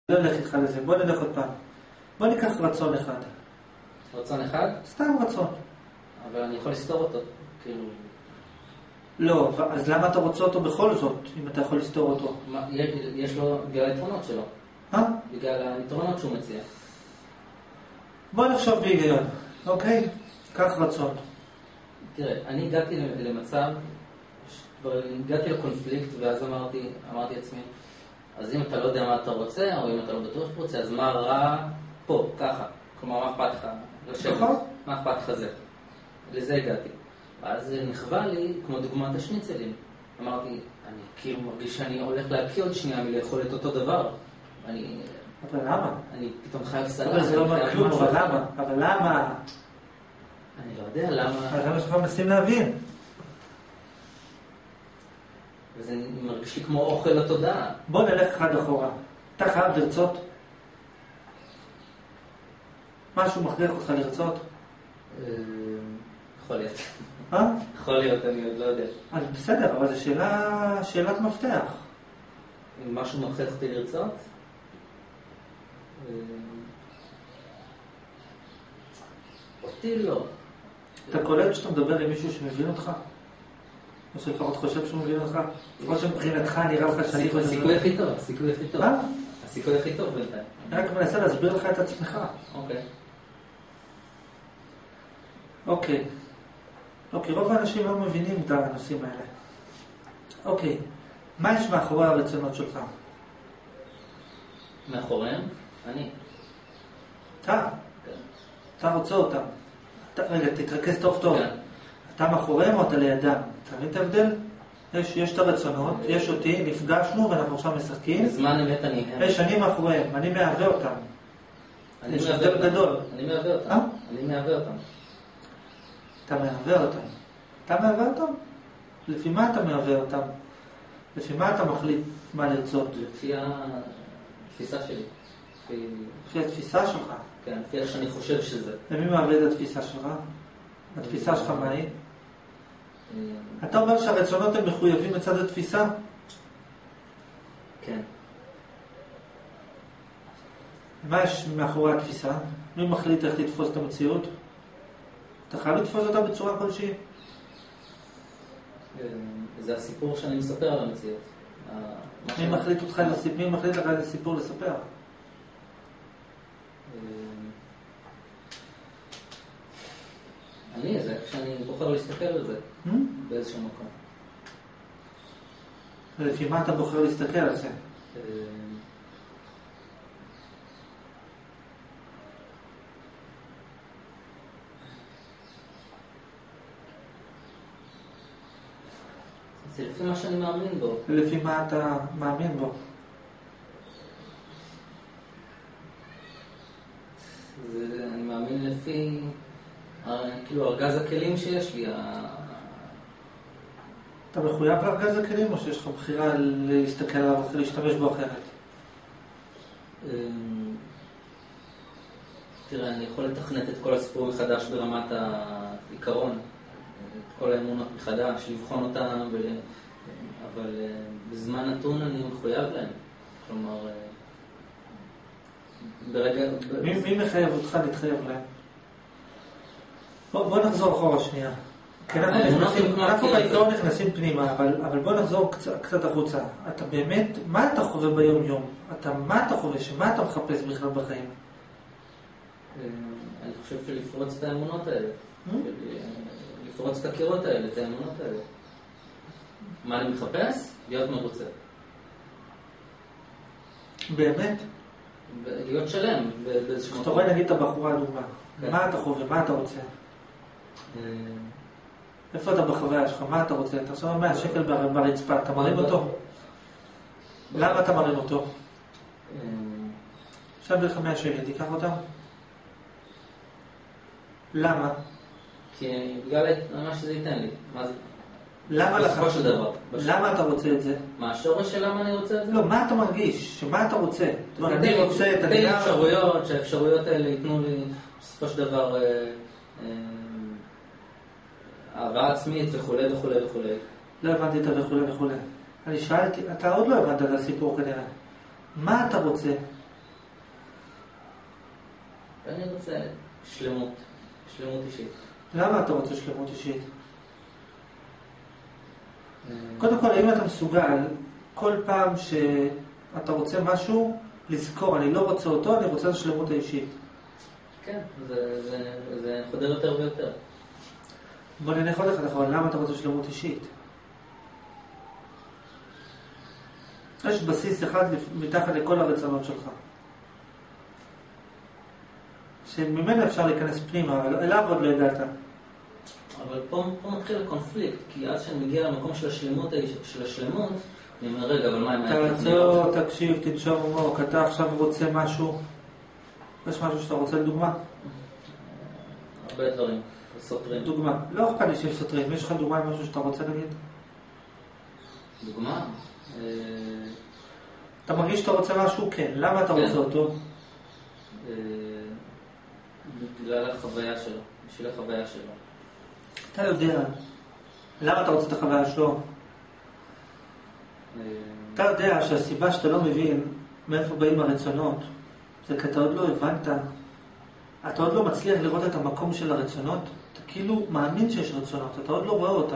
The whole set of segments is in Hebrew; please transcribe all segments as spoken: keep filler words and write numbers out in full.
לא נלך איתך לזה, בוא נלך עוד פעם. בוא ניקח רצון אחד. רצון אחד? סתם רצון. אבל אני יכול לסתור אותו, כאילו... לא, אז למה אתה רוצה אותו בכל זאת, אם אתה יכול לסתור אותו? מה, יש לו בגלל היתרונות שלו. אה? בגלל היתרונות שהוא מציע. בוא נחשוב בהיגיון, אוקיי? קח רצון. תראה, אני הגעתי למצב, כבר הגעתי לקונפליקט, ואז אמרתי, אמרתי לעצמי, אז אם אתה לא יודע מה אתה רוצה, או אם אתה לא בטוח שאתה רוצה, אז מה רע פה, ככה? כלומר, מה אכפת לך? נכון. מה אכפת לך זה? לזה הגעתי. ואז נחווה לי, כמו דוגמת השניצלים. אמרתי, אני כאילו מרגיש שאני הולך להקיא עוד שנייה מלאכול את אותו דבר. אני... אבל למה? אני פתאום חייב סלט. אבל זה לא אומר כלום, אבל למה? אבל למה? אני לא יודע למה... אז למה שלך מנסים להבין? וזה מרגיש לי כמו אוכל לתודעה. בוא נלך אחד אחורה. אתה חייב לרצות? משהו מכריח אותך לרצות? יכול להיות. אה? יכול להיות, אני עוד לא יודע. אז בסדר, אבל זו שאלה, שאלת מפתח. אם משהו מכריח אותי לרצות? אותי לא. אתה קולט שאתה מדבר עם מישהו שמבין אותך? או שלפחות חושב שהוא מבין אותך? או שמבחינתך נראה לך שאני חושב... הסיכוי הכי טוב, הסיכוי הכי טוב. מה? הסיכוי הכי טוב בינתיים. אני רק מנסה להסביר לך את עצמך. אוקיי. אוקיי. אוקיי, רוב האנשים לא מבינים את הנושאים האלה. אוקיי. מה יש מאחורי הרצונות שלך? מאחוריהם? אני. אתה? כן. אתה רוצה אותם. אתה, רגע, תתרכז טוב טוב. כן. אתה מאחוריהם או אתה לידם? אתה מבין את ההבדל? יש, יש את הרצונות, יש אותי, נפגשנו ואנחנו עכשיו משחקים. בזמן אמת אני הם. יש, אני מאחוריהם, אני מהווה אותם. אני יש מהווה הבדל אותם. גדול. אני מהווה אותם. אה? אני מהווה אותם. אתה מהווה אותם. אתה מהווה אותם? לפי מה אתה מהווה אותם? לפי מה אתה מחליט מה לרצות? לפי התפיסה שלי. לפי... לפי התפיסה שלך. כן, לפי איך שאני חושב שזה. ומי מהווה את התפיסה שלך? התפיסה שלך מה היא? אתה אומר שהרצונות הם מחויבים מצד התפיסה? כן. מה יש מאחורי התפיסה? מי מחליט איך לתפוס את המציאות? אתה חייב לתפוס אותה בצורה כלשהי? זה הסיפור שאני מספר על המציאות. מי מחליט אותך לסיפור? מי מחליט לך איזה סיפור לספר? אני, זה כשאני בוחר להסתכל על זה, באיזשהו מקום. לפי מה אתה בוחר להסתכל על זה? זה לפי מה שאני מאמין בו. לפי מה אתה מאמין בו? זה, אני מאמין לפי, כאילו, ארגז הכלים שיש לי. אתה מחויב לארגז הכלים או שיש לך בחירה להסתכל עליו ולהשתמש בו אחרת? תראה, אני יכול לתכנת את כל הסיפור מחדש ברמת העיקרון, את כל האמונות מחדש, לבחון אותם, ו... אבל בזמן נתון אני מחויב להם. כלומר, ברגע... מי, מי מחייב אותך להתחייב להם? בוא, בוא נחזור אחורה שנייה. כי אנחנו, נכנסים, אנחנו בעיקרון נכנסים פנימה, אבל, אבל בוא נחזור קצת, קצת החוצה. אתה באמת, מה אתה חווה ביום יום? אתה, מה אתה חווה? שמה אתה מחפש בכלל בחיים? אני חושב שלפרוץ את האמונות האלה. לפרוץ את הקירות האלה, את האמונות האלה. מה אני מחפש? להיות מרוצה. באמת? להיות שלם באיזשהו מקום. אתה רואה נגיד את הבחורה הדוגמה. מה אתה חווה? מה אתה רוצה? איפה אתה בחוויה שלך? מה אתה רוצה? אתה שם מאה שקל ברצפה, אתה מרים אותו? למה אתה מרים אותו? עכשיו בלך מאה שקל, תיקח אותם? למה? כי בגלל מה שזה ייתן לי. מה זה? למה לך? למה אתה רוצה את זה? מה השורש של למה אני רוצה את זה? לא, מה אתה מרגיש? שמה אתה רוצה? אני רוצה את הנייר... אפשרויות, שהאפשרויות האלה ייתנו לי בסופו של דבר אהבה עצמית וכו' וכו' וכו'. לא הבנתי את וכו' וכו'. אני שאלתי, אתה עוד לא הבנת את הסיפור כנראה. מה אתה רוצה? אני רוצה שלמות, שלמות אישית. למה אתה רוצה שלמות אישית? קודם כל, האם אתה מסוגל כל פעם שאתה רוצה משהו, לזכור, אני לא רוצה אותו, אני רוצה את השלמות האישית. כן, זה, זה, זה חודר יותר ויותר. בוא נניח עוד אחד אחרון, למה אתה רוצה שלמות אישית? יש בסיס אחד מתחת לכל הרצונות שלך. שממנו אפשר להיכנס פנימה, אבל אליו עוד לא ידעת. אבל פה, פה מתחיל הקונפליקט, כי אז שאני מגיע למקום של השלמות, של השלמות, אני אומר, רגע, אבל מה עם... תעצור, תקשיב, תנשום עמוק, אתה עכשיו רוצה משהו, יש משהו שאתה רוצה לדוגמה? הרבה דברים, סותרים. דוגמה, לא אכפת לי שהם סותרים, יש לך דוגמה עם משהו שאתה רוצה להגיד? דוגמה? אתה מרגיש שאתה רוצה משהו? כן. למה אתה רוצה אותו? בגלל החוויה שלו, בשביל החוויה שלו. אתה יודע, למה אתה רוצה את החוויה שלו? אתה יודע שהסיבה שאתה לא מבין מאיפה באים הרצונות, זה כי אתה עוד לא הבנת, אתה עוד לא מצליח לראות את המקום של הרצונות, אתה כאילו מאמין שיש רצונות, אתה עוד לא רואה אותם.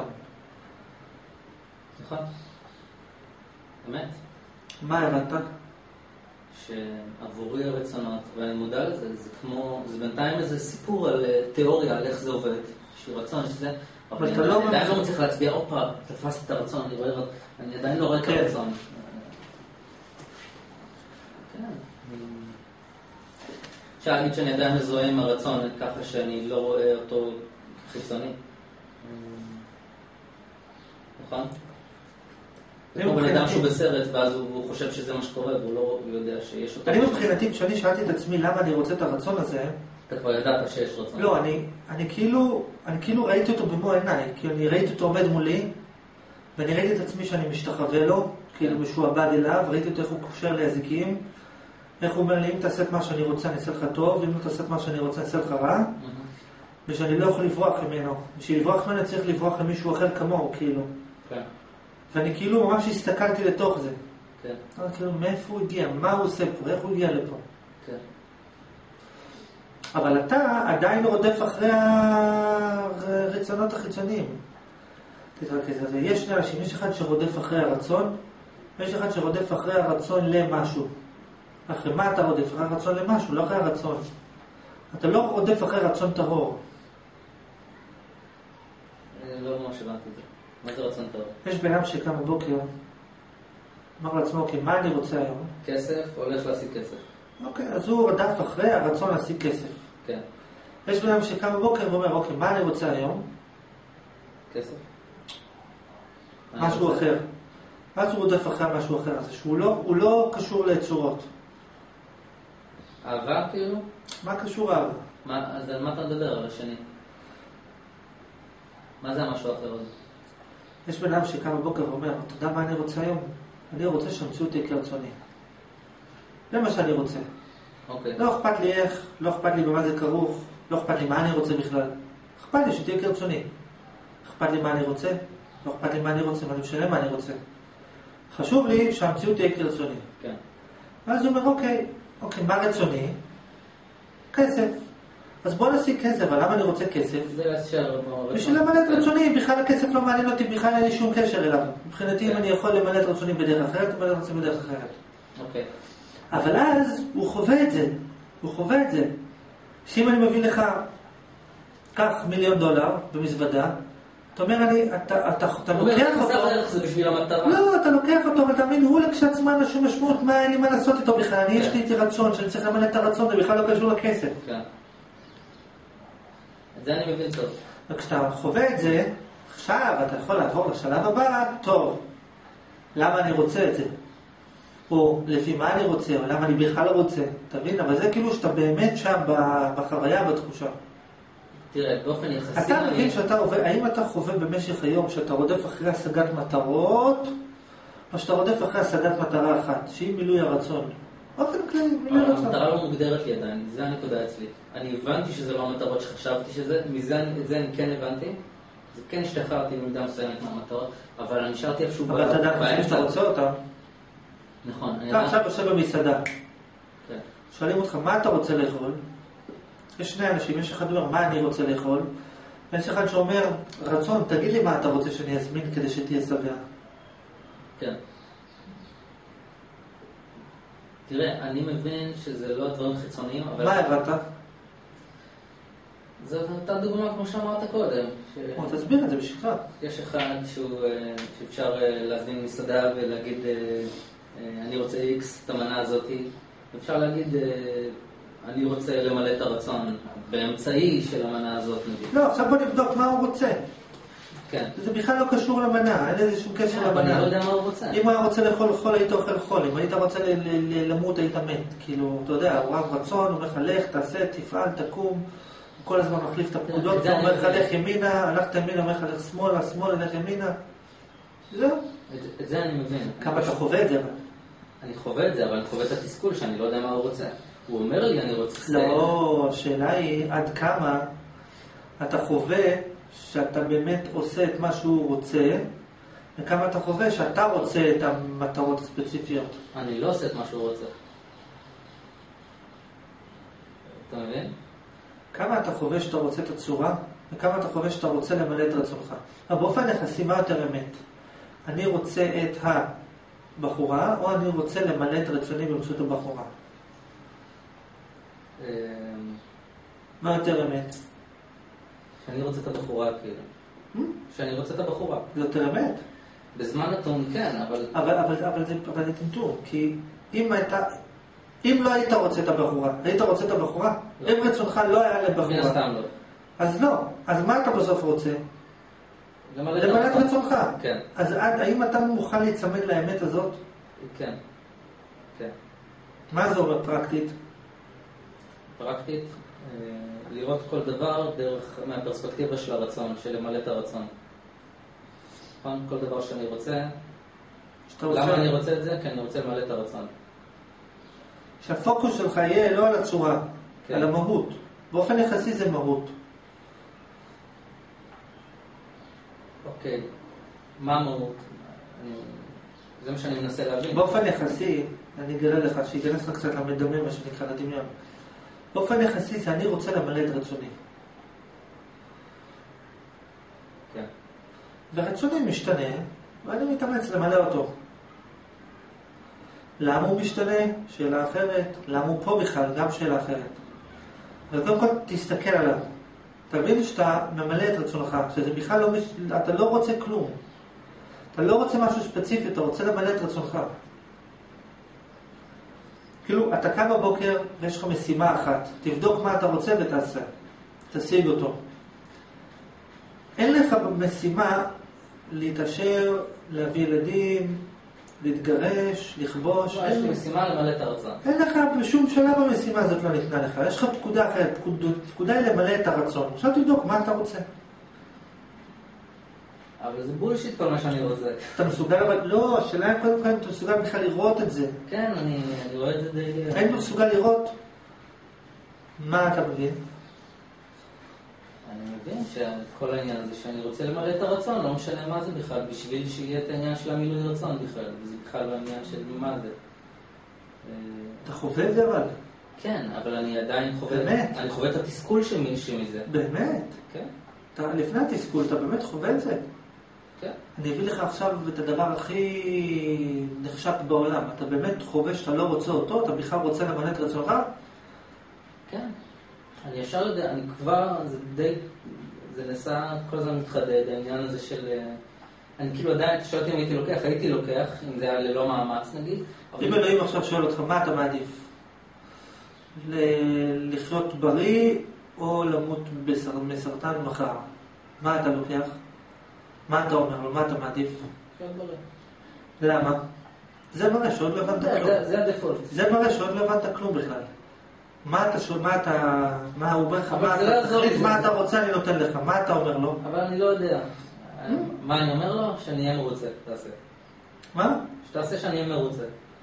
נכון. אמת. מה הבנת? שעבורי הרצונות, ואני מודע לזה, זה כמו, זה בינתיים איזה סיפור על תיאוריה, על איך זה עובד, שהוא רצון, שזה, אבל אני לא עדיין לא מצליח להצביע, אופה, תפסתי את הרצון, אני רואה, אני עדיין לא רואה את הרצון. כן. אפשר להגיד שאני עדיין מזוהה עם הרצון, ככה שאני לא רואה אותו חיצוני. נכון? כמו בן אדם שהוא בסרט, ואז הוא חושב שזה מה שקורה, והוא לא יודע שיש אותו. אני מבחינתי, כשאני שאלתי את עצמי למה אני רוצה את הרצון הזה, אתה כבר ידעת שיש רצון. לא, אני כאילו, אני כאילו ראיתי אותו במו עיניי, כי אני ראיתי אותו עומד מולי, ואני ראיתי את עצמי שאני משתחווה לו, כאילו משועבד אליו, ראיתי אותו איך הוא קושר לי הזיקים, איך הוא אומר לי, אם תעשה את מה שאני רוצה, אני אעשה לך טוב, ואם לא תעשה את מה שאני רוצה, אני אעשה לך רע, ושאני לא יכול לברוח ממנו. בשביל לברוח ממנו צריך לברוח למישהו אחר כמוהו, כאילו. כן. ואני כאילו ממש הסתכלתי לתוך זה. כן. אבל כאילו, מאיפה הוא הגיע? מה הוא עושה פה? איך הוא הגיע לפה? כן. אבל אתה עדיין רודף אחרי הרצונות החיצוניים. תתרכז על זה. יש שני אנשים, יש אחד שרודף אחרי הרצון, ויש אחד שרודף אחרי הרצון למשהו. אחרי מה אתה רודף? אחרי הרצון למשהו, לא אחרי הרצון. אתה לא רודף אחרי רצון טהור. אני לא ממש הבנתי את זה. מה זה רצון טהור? יש בן אדם שקם בבוקר, אמר לעצמו, אוקיי, מה אני רוצה היום? כסף, הולך להשיג כסף. אוקיי, אז הוא רדף אחרי הרצון להשיג כסף. כן. יש בן אדם שקם בבוקר ואומר, אוקיי, מה אני רוצה היום? כסף. משהו אחר. ואז הוא רודף אחרי משהו אחר, אז שהוא לא, הוא לא קשור ליצורות. אהבה כאילו? מה קשור אהבה? מה, אז על מה אתה מדבר? על השני? מה זה המשהו אחר הזה? יש בן אדם שקם בבוקר ואומר, אתה יודע מה אני רוצה היום? אני רוצה שהמציאות תהיה כרצוני. זה מה שאני רוצה. אוקיי. לא אכפת לי איך, לא אכפת לי במה זה כרוך, לא אכפת לי מה אני רוצה בכלל. אכפת לי שתהיה כרצוני. אכפת לי מה אני רוצה, לא אכפת לי מה אני רוצה, ואני משנה מה אני רוצה. חשוב לי שהמציאות תהיה כרצוני. כן. ואז הוא אומר, אוקיי, אוקיי, מה רצוני? כסף. אז בוא נשיג כסף, אבל למה אני רוצה כסף? זה לאשר... בשביל למלא את רצוני, בכלל הכסף לא מעניין אותי, בכלל אין לי שום קשר אליו. מבחינתי, אם אני יכול למלא את רצוני בדרך אחרת, למלא את רצוני בדרך אחרת. אוקיי. אבל אז הוא חווה את זה, הוא חווה את זה. שאם אני מביא לך, קח מיליון דולר במזוודה, אתה אומר לי, אתה, אתה, אתה לוקח אותו... חסר ערך זה בשביל המטרה. לא, אתה לוקח אותו, אבל תאמין, הוא לכשעצמן משהו משמעות, מה אין לי מה לעשות איתו בכלל, אני יש לי איתי רצון, שאני צריך למלא את הרצון, זה בכלל לא קשור לכסף. כן. את זה אני מבין טוב. וכשאתה חווה את זה, עכשיו אתה יכול לעבור לשלב הבא, טוב, למה אני רוצה את זה? או לפי מה אני רוצה, או למה אני בכלל לא רוצה, תבין? אבל זה כאילו שאתה באמת שם בחוויה, בתחושה. תראה, באופן יחסי... אתה מבין שאתה עובד, האם אתה חווה במשך היום שאתה רודף אחרי השגת מטרות, או שאתה רודף אחרי השגת מטרה אחת, שהיא מילוי הרצון? באופן כללי, מילוי הרצון. המטרה לא מוגדרת לי עדיין, זה הנקודה אצלי. אני הבנתי שזה לא המטרות שחשבתי שזה, מזה, את זה אני כן הבנתי. זה כן השתחררתי במידה מסוימת מהמטרות, אבל אני נשארתי איפשהו... אבל אתה יודע חושבים שאתה רוצה אותם. נכון. אתה עכשיו יושב במסעדה. כן. שואלים אותך, מה אתה רוצה לאכול? יש שני אנשים, יש אחד אומר מה אני רוצה לאכול, ויש אחד שאומר, רצון, תגיד לי מה אתה רוצה שאני אזמין כדי שתהיה שבע. כן. תראה, אני מבין שזה לא דברים חיצוניים, אבל... מה הבאת? זו אותה דוגמה כמו שאמרת קודם. ש... בוא, תסביר את זה בשבילך. יש אחד שהוא, שאפשר להזמין מסעדה ולהגיד, אני רוצה איקס, את המנה הזאת. אפשר להגיד, אני רוצה למלא את הרצון באמצעי של המנה הזאת. נגיד. לא, עכשיו בוא נבדוק מה הוא רוצה. כן. זה בכלל לא קשור למנה, אין איזה שום קשר למנה. אני לא יודע מה הוא רוצה. אם הוא היה רוצה לאכול חול, היית אוכל חול. אם היית רוצה למות, היית מת. כאילו, אתה יודע, הוא רב רצון, הוא אומר לך, לך, תעשה, תפעל, תקום. כל הזמן מחליף את הפקודות, הוא אומר לך, לך ימינה, הלכת ימינה, אומר לך, לך שמאלה, שמאלה, לך ימינה. זהו. את זה אני מבין. כמה אתה חווה את זה? אני חווה את זה, אבל אני חווה את התסכול שאני לא יודע מה הוא רוצה. הוא אומר לי, אני רוצה... לא, השאלה היא עד כמה אתה חווה שאתה באמת עושה את מה שהוא רוצה, וכמה אתה חווה שאתה רוצה את המטרות הספציפיות. אני לא עושה את מה שהוא רוצה. אתה מבין? כמה אתה חווה שאתה רוצה את הצורה, וכמה אתה חווה שאתה רוצה למלא את רצונך. אבל באופן יחסי, מה יותר אמת? אני רוצה את הבחורה, או אני רוצה למלא את רצוני באמצעות הבחורה? מה יותר אמת? שאני רוצה את הבחורה, כאילו. שאני רוצה את הבחורה. זה יותר אמת? בזמן נתון, כן, אבל... אבל, אבל, אבל זה, אבל זה טמטום, כי אם הייתה... אם לא היית רוצה את הבחורה, היית רוצה את הבחורה? לא. אם רצונך לא היה לבחורה. מן הסתם לא. אז לא. אז מה אתה בסוף רוצה? למלא את רצונך. כן. אז עד, האם אתה מוכן להצמד לאמת הזאת? כן. כן. מה זה אומר פרקטית? פרקטית, לראות כל דבר דרך, מהפרספקטיבה של הרצון, של למלא את הרצון. כל דבר שאני רוצה, למה אני רוצה את זה? כי אני רוצה למלא את הרצון. שהפוקוס שלך יהיה לא על הצורה, כן. על המהות. באופן יחסי זה מהות. אוקיי, מה המהות? זה מה שאני מנסה להבין. באופן יחסי, אני אגלה לך, שיגנס לך קצת למדמה, מה שנקרא לדמיון. באופן יחסי זה אני רוצה למלא את רצוני. כן. ורצוני משתנה, ואני מתאמץ למלא אותו. למה הוא משתנה? שאלה אחרת. למה הוא פה בכלל? גם שאלה אחרת. וקודם כל תסתכל עליו. תבין שאתה ממלא את רצונך, שזה בכלל לא, אתה לא רוצה כלום. אתה לא רוצה משהו ספציפי, אתה רוצה למלא את רצונך. כאילו, אתה קם בבוקר ויש לך משימה אחת. תבדוק מה אתה רוצה ותעשה. תשיג אותו. אין לך במשימה להתעשר, להביא ילדים, להתגרש, לכבוש. יש לי משימה למלא את הרצון. אין לך בשום שלב במשימה הזאת לא ניתנה לך. יש לך פקודה אחרת. פקודה היא למלא את הרצון. עכשיו תבדוק מה אתה רוצה. אבל זה בולשיט כל מה שאני רוצה. אתה מסוגל אבל... לא, השאלה היא קודם כל אם אתה מסוגל בכלל לראות את זה. כן, אני, אני רואה את זה די... האם אתה מסוגל לראות? מה אתה מבין? אני מבין שכל העניין הזה שאני רוצה למלא את הרצון, לא משנה מה זה בכלל, בשביל שיהיה את העניין של המילוי רצון בכלל, וזה בכלל לא העניין של מה זה. אתה חווה את זה אבל? כן, אבל אני עדיין חווה... באמת? אני חווה את התסכול שמישהו מזה. באמת? כן. אתה, לפני התסכול, אתה באמת חווה את זה? כן. אני אביא לך עכשיו את הדבר הכי נחשק בעולם. אתה באמת חווה שאתה לא רוצה אותו, אתה בכלל רוצה למלא את רצונך? כן. אני ישר יודע, אני כבר, זה די, זה נעשה כל הזמן מתחדד, העניין הזה של, אני כאילו עדיין, שאלתי אם הייתי לוקח, הייתי לוקח, אם זה היה ללא מאמץ נגיד. אם אלוהים עכשיו שואל אותך, מה אתה מעדיף? לחיות בריא או למות מסרטן מחר? מה אתה לוקח? מה אתה אומר לו? מה אתה מעדיף? לחיות בריא. למה? זה מראה שעוד לא הבנת כלום. זה הדפולט. זה מראה שעוד לא הבנת כלום בכלל. מה אתה שואל, מה אתה, מה הוא אומר לך, מה אתה רוצה אני נותן לך, מה אתה אומר לו? אבל אני לא יודע. מה אני אומר לו? שאני אהיה מרוצה, תעשה. מה? שתעשה שאני אהיה מרוצה.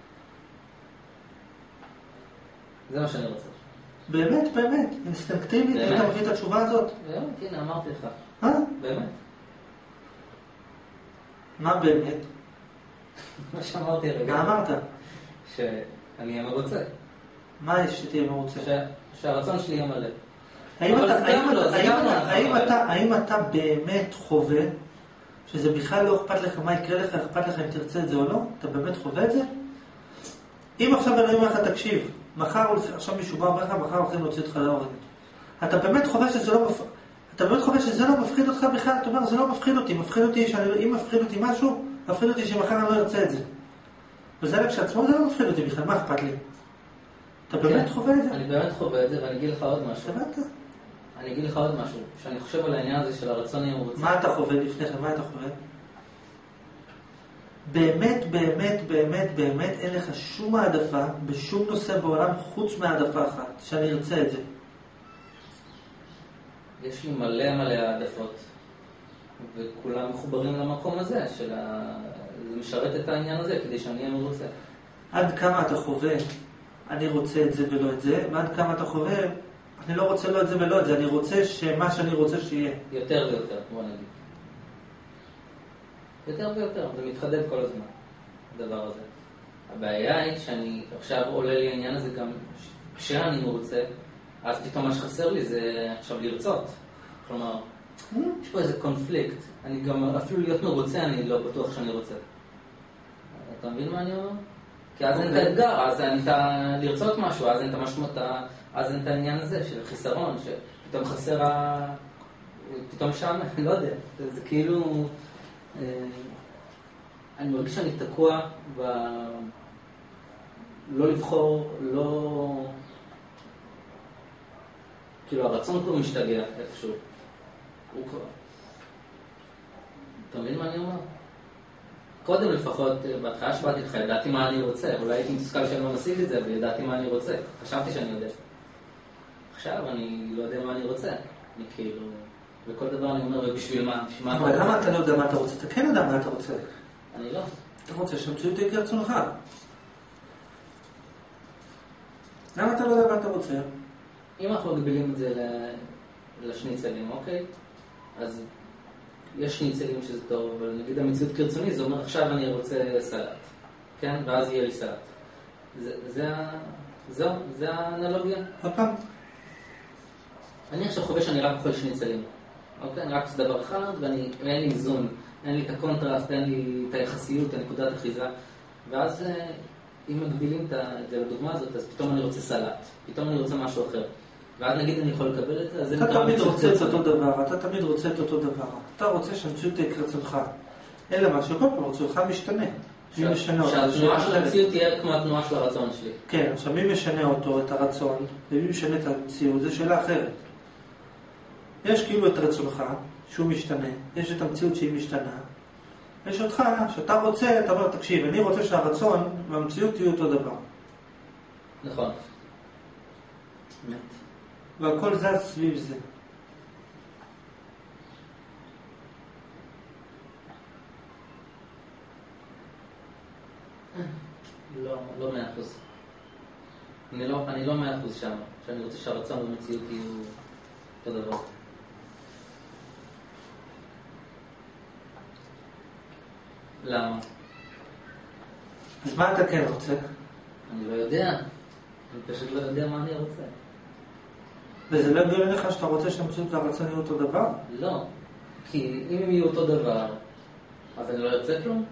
זה מה שאני רוצה. באמת, באמת, אינסטינקטיבית, היית מביא את התשובה הזאת? באמת, הנה, אמרתי לך. אה? באמת. מה באמת? מה שאמרתי רגע. מה אמרת? שאני אהיה מרוצה. מה יש שתהיה מרוצה? שהרצון שלי יהיה מלא. האם אבל אתה- זה האם גם לא, אתה- זה האם גם לא אתה- נכון. האם אתה- האם אתה באמת חווה שזה בכלל לא אכפת לך מה יקרה לך, אכפת לך אם תרצה את זה או לא? אתה באמת חווה את זה? אם עכשיו אני אומר לך, תקשיב, מחר, הולך- עכשיו מישהו בא ואומר לך, מחר הולכים להוציא אותך להורג. אתה באמת חווה שזה לא מפ... אתה באמת חווה שזה לא מפחיד אותך בכלל? אתה אומר, זה לא מפחיד אותי, מפחיד אותי שאני... אם מפחיד אותי משהו, מפחיד אותי שמחר אני לא ארצה את זה. וזה כשעצמו זה לא מפחיד אותי בכלל, מה אכפת לי? אתה באמת חווה את זה? אני באמת חווה את זה, ואני אגיד לך עוד משהו. הבנת? אני אגיד לך עוד משהו, שאני חושב על העניין הזה של הרצון אם הוא רוצה. מה אתה חווה לפני כן? מה אתה חווה? באמת, באמת, באמת, באמת, אין לך שום העדפה בשום נושא בעולם חוץ מהעדפה אחת, שאני ארצה את זה. יש לי מלא מלא העדפות, וכולם מחוברים למקום הזה, של ה... זה משרת את העניין הזה, כדי שאני אהיה מרוצה. עד כמה אתה חווה, אני רוצה את זה ולא את זה, ועד כמה אתה חווה, אני לא רוצה לא את זה ולא את זה, אני רוצה שמה שאני רוצה שיהיה. יותר ויותר, בוא נגיד. יותר ויותר, זה מתחדד כל הזמן, הדבר הזה. הבעיה היא שאני עכשיו עולה לי העניין הזה גם כשאני מרוצה, אז פתאום מה שחסר לי זה עכשיו לרצות. כלומר, יש פה איזה קונפליקט. אני גם אפילו להיות מרוצה, אני לא בטוח שאני רוצה. אתה מבין מה אני אומר? כי אז אין את האתגר, אז אין את ה... לרצות משהו, אז אין את המשמעות, אז אין את העניין הזה של חיסרון, שפתאום חסר ה... פתאום שם, לא יודע, זה כאילו... אני מרגיש שאני תקוע ב... לא לבחור, לא... כאילו הרצון כבר משתגע איפשהו. הוא כבר... אתה מבין מה אני אומר? קודם לפחות, בהתחלה שבאתי לך, ידעתי מה אני רוצה. אולי הייתי מתוסכל שאני לא משיג את זה, וידעתי מה אני רוצה. חשבתי שאני יודע. עכשיו אני לא יודע מה אני רוצה. אני כאילו... וכל דבר אני אומר, ובשביל מה? בשביל מה? אבל למה אתה לא יודע מה אתה רוצה? אתה כן יודע מה אתה רוצה. אני לא. אתה רוצה שהמציאות תהיה כרצונך. למה אתה לא יודע מה אתה רוצה? אם אנחנו מגבילים את זה לשניצלים, אוקיי? אז יש שניצלים שזה טוב, אבל נגיד המציאות כרצוני, זה אומר עכשיו אני רוצה סלט, כן? ואז יהיה לי סלט. זה, זה, זה, זה האנלוגיה. עוד פעם? אני עכשיו חווה שאני רק אוכל שניצלים, אוקיי? אני רק עושה דבר אחד, ואין לי איזון, אין לי את הקונטרסט, אין לי את היחסיות, את נקודת אחיזה, ואז אם מגבילים את זה לדוגמה הזאת, אז פתאום אני רוצה סלט, פתאום אני רוצה משהו אחר. ואז נגיד אני יכול לקבל את זה, אז אתה תמיד רוצה את אותו דבר, אתה תמיד רוצה את אותו דבר. אתה רוצה שהמציאות תהיה כרצונך. אלא מה שכל פעם רצונך משתנה. מי משנה אותו? שהתנועה של המציאות תהיה כמו התנועה של הרצון שלי. כן, עכשיו מי משנה אותו, את הרצון, ומי משנה את המציאות, זו שאלה אחרת. יש כאילו את רצונך, שהוא משתנה, יש את המציאות שהיא משתנה. יש אותך, שאתה רוצה, אתה אומר, תקשיב, אני רוצה שהרצון והמציאות יהיו אותו דבר. נכון. באמת. והכל זז סביב זה. לא, לא מאה אחוז. אני לא, אני לא מאה אחוז שם, שאני רוצה שהרצון והמציאות יהיו אותו דבר. למה? אז מה אתה כן רוצה? אני לא יודע. אני פשוט לא יודע מה אני רוצה. וזה לא הגיוני לך שאתה רוצה שהמציאות והרצון יהיו אותו דבר? לא. כי אם הם יהיו אותו דבר, אז אני לא ארצה כלום.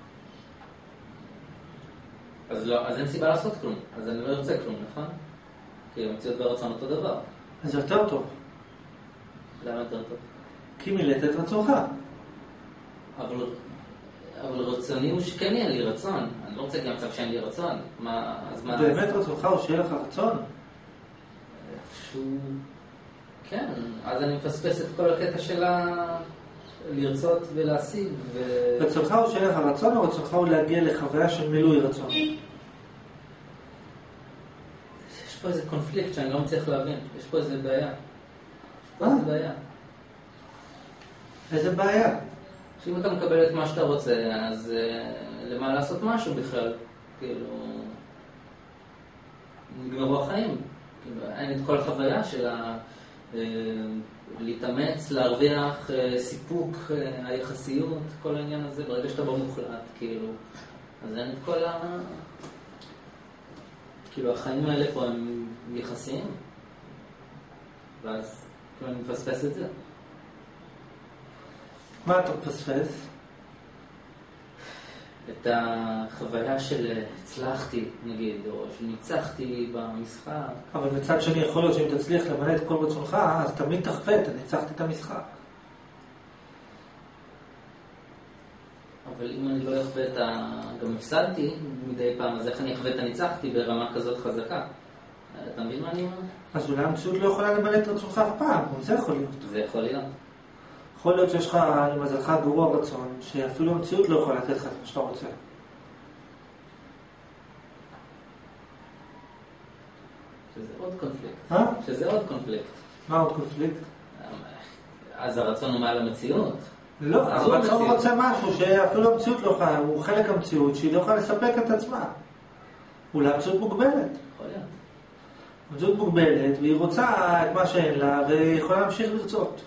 אז, לא, אז אין סיבה לעשות כלום. אז אני לא ארצה כלום, נכון? כי המציאות והרצון אותו דבר. אז זה יותר טוב. למה יותר טוב? כי מילאת את רצונך. אבל, אבל רצוני הוא שכן יהיה לי רצון. אני לא רוצה גם מצב שאין לי רצון. מה, אז מה... באמת רצונך הוא שיהיה לך רצון? שהוא... כן, אז אני מפספס את כל הקטע של ה... לרצות ולהשיג ו... רצונך הוא שיהיה לך רצון או רצונך הוא להגיע לחוויה של מילוי רצון? יש פה איזה קונפליקט שאני לא מצליח להבין. יש פה איזה בעיה. יש פה איזה בעיה. איזה בעיה? שאם אתה מקבל את מה שאתה רוצה, אז uh, למה לעשות משהו בכלל? כאילו... נגמרו החיים. כאילו, אין את כל החוויה של ה... Uh, להתאמץ, להרוויח uh, סיפוק, uh, היחסיות, כל העניין הזה, ברגע שאתה בו מוחלט, כאילו... אז אין את כל ה... כאילו, החיים האלה פה הם יחסיים. ואז כאילו אני מפספס את זה. מה אתה מפספס? את החוויה של הצלחתי, נגיד, או שניצחתי במשחק. אבל מצד שני יכול להיות שאם תצליח למלא את כל רצונך, אז תמיד תחווה, אתה ניצחתי את המשחק. אבל אם אני לא אחווה את ה... גם הפסדתי מדי פעם, אז איך אני אחווה את הניצחתי ברמה כזאת חזקה? אתה מבין מה אני אומר? אז אולי המציאות לא יכולה למלא את רצונך אף פעם, גם זה יכול להיות. זה יכול להיות. יכול להיות שיש לך, למזלך, גרוע רצון, שאפילו המציאות לא יכולה לתת לך את מה שאתה רוצה. שזה עוד קונפליקט. אה? שזה עוד קונפליקט. מה עוד קונפליקט? אז הרצון הוא מעל המציאות? לא, הרצון רוצה משהו שאפילו המציאות לא יכולה, הוא חלק המציאות שהיא לא יכולה לספק את עצמה. אולי המציאות מוגבלת. יכול להיות. המציאות מוגבלת, והיא רוצה את מה שאין לה, והיא יכולה להמשיך לרצות.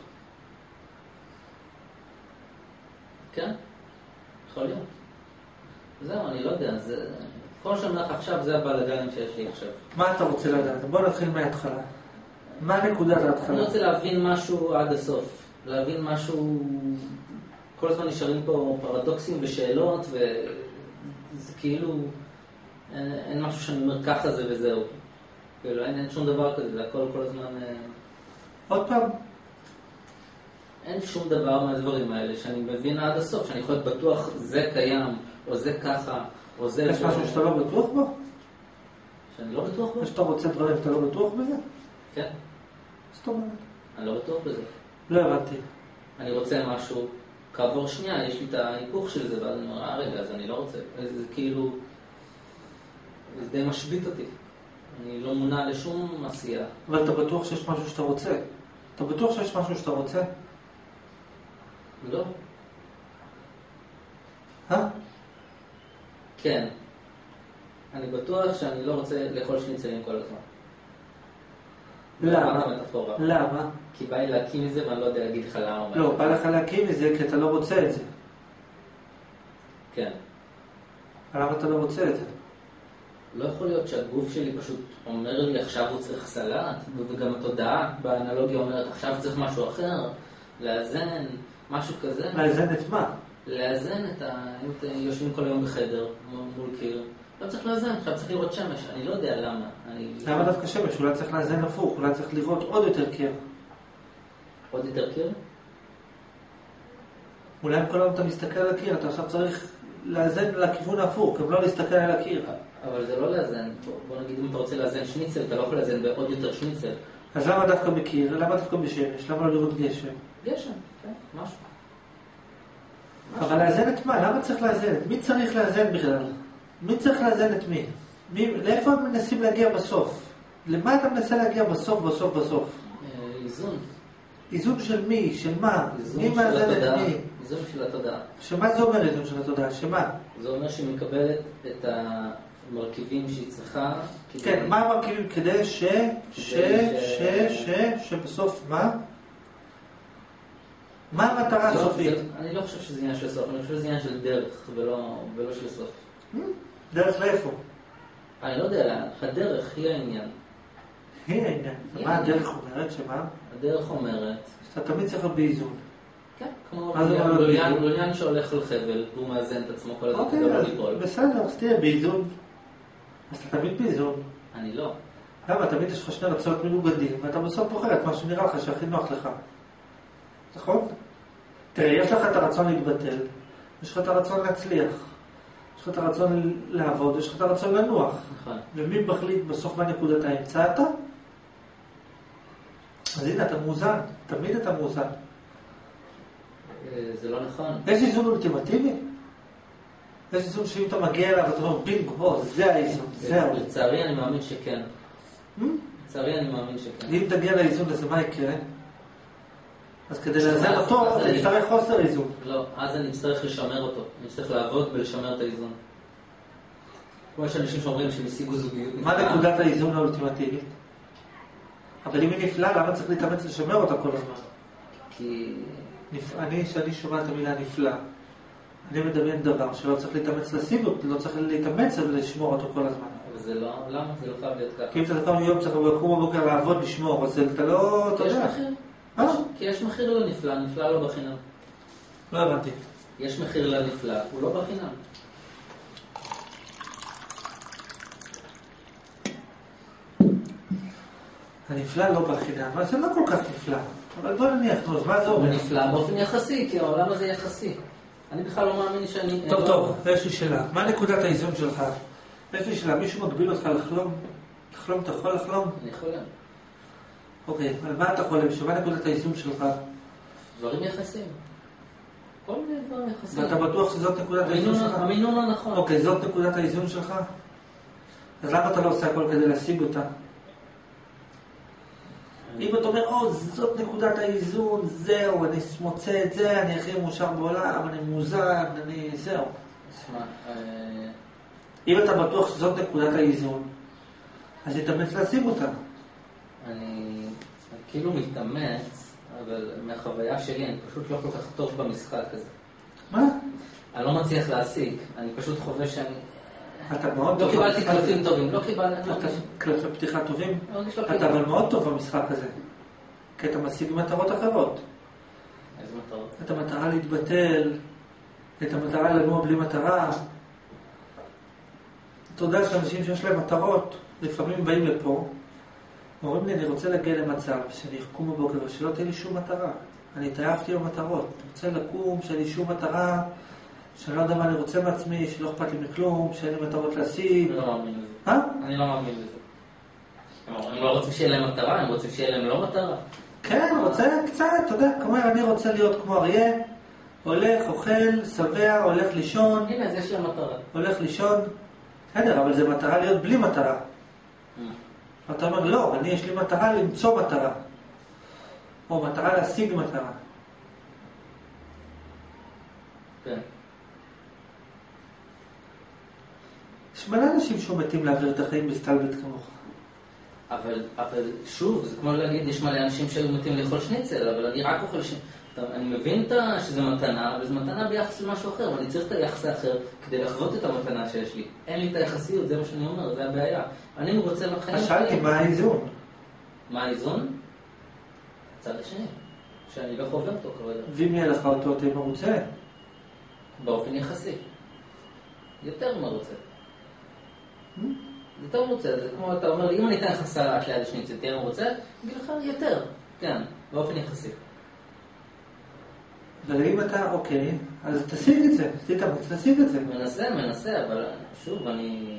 כן, יכול להיות. זהו, אני לא יודע, זה... כל שאני אומר לך עכשיו זה הבלגנים שיש לי עכשיו. מה אתה רוצה לדעת? בוא נתחיל מההתחלה. מה נקודת ההתחלה? אני רוצה להבין משהו עד הסוף. להבין משהו... כל הזמן נשארים פה פרדוקסים ושאלות, וזה כאילו... אין משהו שאני אומר ככה זה וזהו. כאילו, אין, אין שום דבר כזה, זה הכל כל הזמן... עוד פעם. אין שום דבר מהדברים האלה שאני מבין עד הסוף, שאני יכול להיות בטוח זה קיים, או זה ככה, או זה... יש משהו שאתה לא בטוח בו? שאני לא בטוח בו? שאתה רוצה דברים, אתה לא בטוח בזה? כן. זאת אומרת. אני לא בטוח בזה. לא הבנתי. אני רוצה משהו, כעבור שנייה, יש לי את ההיפוך של זה, ואז אני אומר, אה רגע, אז אני לא רוצה. זה כאילו... זה די משבית אותי. אני לא מונע לשום עשייה. אבל אתה בטוח שיש משהו שאתה רוצה? אתה בטוח שיש משהו שאתה רוצה? לא. אה? כן. אני בטוח שאני לא רוצה לאכול שניצלים כל הזמן. למה? למה? כי בא לי להקים מזה ואני לא יודע להגיד לך למה. לא, בא לך להקים מזה כי אתה לא רוצה את זה. כן. למה אתה לא רוצה את זה? לא יכול להיות שהגוף שלי פשוט אומר לי עכשיו הוא צריך סלט, וגם התודעה באנלוגיה אומרת עכשיו צריך משהו אחר, לאזן, משהו כזה. לאזן את מה? לאזן את ה... אם יושבים כל היום בחדר מול קיר, עכשיו צריך לאזן, עכשיו צריך לראות שמש, אני לא יודע למה. אני... למה דווקא שמש? אולי צריך לאזן הפוך, אולי צריך לראות עוד יותר קיר. עוד יותר קיר? אולי אם כל היום אתה מסתכל על הקיר, אתה עכשיו צריך לאזן לכיוון ההפוך, גם לא להסתכל על הקיר. אבל זה לא לאזן, בוא נגיד אם אתה רוצה לאזן שניצל, אתה לא יכול לאזן בעוד יותר שניצל. אז למה דווקא בקיר? למה דווקא בשמש? למה לא לראות גשם? גשם, כן, משהו. אבל לאזן את מה? למה צריך לאזן? מי צריך לאזן בכלל? מי צריך לאזן את מי? מי? לאיפה הם מנסים להגיע בסוף? למה אתה מנסה להגיע בסוף, בסוף, בסוף? איזון. איזון של מי? של מה? מי איזון של מאזן את התודעה. מי? איזון של התודעה. שמה זה אומר איזון של התודעה? שמה? זה אומר שהיא מקבלת את המרכיבים שהיא צריכה. כן, מה המרכיבים כדי ש... ש... ש... ש... שבסוף מה? מה המטרה הסופית? אני לא חושב שזה עניין של סוף, אני חושב שזה עניין של דרך ולא של סוף. דרך לאיפה? אני לא יודע לאן, הדרך היא העניין. היא העניין. מה הדרך אומרת? שמה? הדרך אומרת... שאתה תמיד צריך להיות באיזון. כן, כמו לוליין שהולך על חבל והוא מאזן את עצמו כל הזמן כדי לא ליפול. בסדר, אז תהיה באיזון. אז אתה תמיד באיזון. אני לא. למה? תמיד יש לך שני רצונות מנוגדים ואתה בסוף בוחר את מה שנראה לך שהכי נוח לך. נכון? תראה, יש לך את הרצון להתבטל, יש לך את הרצון להצליח, יש לך את הרצון לעבוד, יש לך את הרצון לנוח. נכון. ומי מחליט בסוף בנקודת האמצע אתה? אז הנה, אתה מאוזן, תמיד אתה מאוזן. זה לא נכון. יש איזון אולטימטיבי? יש איזון שאם אתה מגיע אליו ואתה אומר בינגו, בוא, זה האיזון, זהו. לצערי אני מאמין שכן. לצערי אני מאמין שכן. אם תגיע לאיזון הזה, מה יקרה? אז כדי לאזן אותו, אני אצטרך חוסר איזון. לא, אז אני אצטרך לשמר אותו. אני אצטרך לעבוד ולשמר את האיזון. כמו יש אנשים שאומרים שהם השיגו זוגיות. מה נקודת האיזון האולטימטיבית? אבל אם היא נפלאה, למה צריך להתאמץ לשמר אותה כל הזמן? כי... אני, שאני שומע את המילה נפלאה, אני מדמיין דבר שלא צריך להתאמץ להשיג אותו, לא צריך להתאמץ ולשמור אותו כל הזמן. זה לא, למה? זה לא חייב להיות ככה. כי אם אתה פעם יום צריך לקום בבוקר לעבוד, לשמור, אז אתה לא, אתה יודע. כי יש מחיר לנפלא, נפלא לא בחינם. לא הבנתי. יש מחיר לנפלא, הוא לא בחינם. הנפלא לא בחינם, אבל זה לא כל כך נפלא. אבל בוא נניח, נו, אז מה זה אומר? הוא נפלא באופן יחסי, כי העולם הזה יחסי. אני בכלל לא מאמין שאני... טוב, טוב, יש לי שאלה. מה נקודת האיזון שלך? יש לי שאלה, מישהו מגביל אותך לחלום? לחלום, אתה יכול לחלום? אני חולם. אוקיי, על מה אתה חולם? שמה נקודת האיזון שלך? דברים יחסיים. כל מיני דברים יחסיים. ואתה בטוח שזאת נקודת האיזון שלך? המינון הנכון. אוקיי, זאת נקודת האיזון שלך? אז למה אתה לא עושה הכל כדי להשיג אותה? אם אתה אומר, או, זאת נקודת האיזון, זהו, אני מוצא את זה, אני הכי מאושר בעולם, אני מאוזן, אני... זהו. אם אתה בטוח שזאת נקודת האיזון, אז תתאמץ להשיג אותה. אני כאילו מתאמץ, אבל מהחוויה שלי אני פשוט לא כל כך טוב במשחק הזה. מה? אני לא מצליח להשיג, אני פשוט חווה שאני... אתה מאוד לא טוב. קיבלתי קלפים טובים, לא קיבלתי... קלפי פתיחה טובים? לא אתה אבל מאוד טוב במשחק הזה. כי אתה משיג מטרות אחרות. איזה מטרות? את המטרה להתבטל, את המטרה לנוע בלי מטרה. אתה יודע שאנשים שיש להם מטרות, לפעמים באים לפה, אומרים לי, אני רוצה להגיע למצב שאני אקום בבוקר ושלא תהיה לי שום מטרה. אני התעייפתי במטרות. אני רוצה לקום, שאין לי שום מטרה, שאני לא יודע מה אני רוצה מעצמי, שלא אכפת לי מכלום, שאין לי מטרות להשיג. אני לא מאמין לזה. אה? אני לא מאמין לזה. הם לא רוצים שיהיה להם מטרה, הם רוצים שיהיה להם לא מטרה. כן, רוצה קצת, אתה יודע, כלומר, אני רוצה להיות כמו אריה, הולך, אוכל, שבע, הולך לישון. הנה, אז יש להם מטרה. הולך לישון. בסדר, אבל זה מטרה להיות בלי מטרה. אתה אומר, לא, אני יש לי מטרה למצוא מטרה. או מטרה להשיג מטרה. כן. יש מלא אנשים שמתים להעביר את החיים בסטלבט כמוך. אבל, אבל שוב, זה כמו להגיד, יש מלא אנשים שהיו מתים לאכול שניצל, אבל אני רק אוכל שניצל. אני מבין שזה מתנה, אבל זה מתנה ביחס למשהו אחר, אבל אני צריך את היחס האחר כדי לחוות את המתנה שיש לי. אין לי את היחסיות, זה מה שאני אומר, זה הבעיה. אני רוצה לחיים... אז שאלתי, מה האיזון? מה האיזון? הצד השני, שאני לא חווה אותו כרגע. ואם יהיה לך אותו, אתה מרוצה? באופן יחסי. יותר מרוצה. יותר מרוצה, זה כמו אתה אומר, אם אני אתן לך סלט ליד השניצל, תהיה מרוצה, אגיד לך יותר, כן, באופן יחסי. אבל אם אתה, אוקיי, אז תשיג את זה, תתאמץ, תשיג את זה. מנסה, מנסה, אבל שוב, אני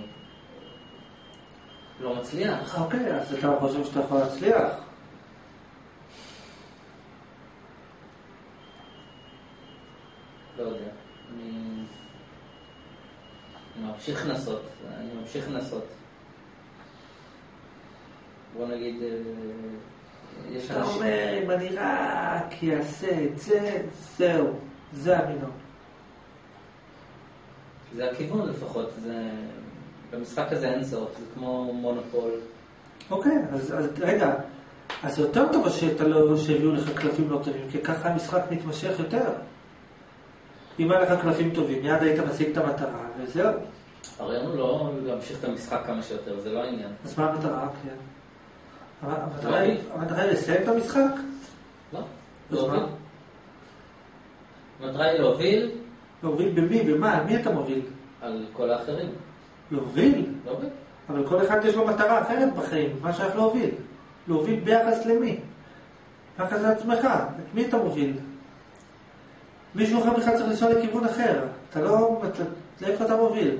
לא מצליח. אוקיי, אז אתה חושב שאתה יכול להצליח? לא יודע. אני ממשיך לנסות, אני ממשיך לנסות. בוא נגיד, יש אתה אומר, אם אני רק אעשה את זה, זהו, זה המינון. זה הכיוון לפחות, זה... במשחק הזה אין סוף, זה כמו מונופול. אוקיי, אז, אז רגע, אז זה יותר טוב שאתה לא, שהביאו לך קלפים לא טובים, כי ככה המשחק מתמשך יותר. אם היה לך קלפים טובים, מיד היית משיג את המטרה, וזהו. הרעיון הוא לא להמשיך את המשחק כמה שיותר, זה לא העניין. אז מה המטרה? כן. המטרה היא, המטרה היא לסיים את המשחק? לא, להוביל. המטרה היא להוביל. להוביל במי? במה? על מי אתה מוביל? על כל האחרים. להוביל? להוביל. אבל כל אחד יש לו מטרה אחרת בחיים, מה שייך להוביל? להוביל ביחס למי? ביחס לעצמך, את מי אתה מוביל? מישהו אחר בכלל צריך לנסוע לכיוון אחר, אתה לא... אתה, לאיפה אתה מוביל?